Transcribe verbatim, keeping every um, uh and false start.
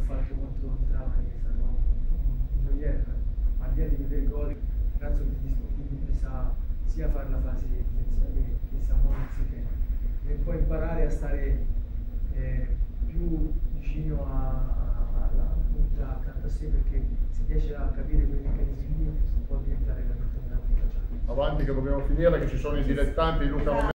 fatto contro il Trapani, che è stato un gioiello, ma al di là di vedere il gol, il ragazzo che sa sia fare la fase difensiva che, che sa muoversi, che, che può imparare a stare eh, più vicino a, a, alla punta accanto a sé, perché se riesce a capire quei meccanismi può diventare veramente una punta. Avanti che dobbiamo finire, che ci sono i dilettanti Luca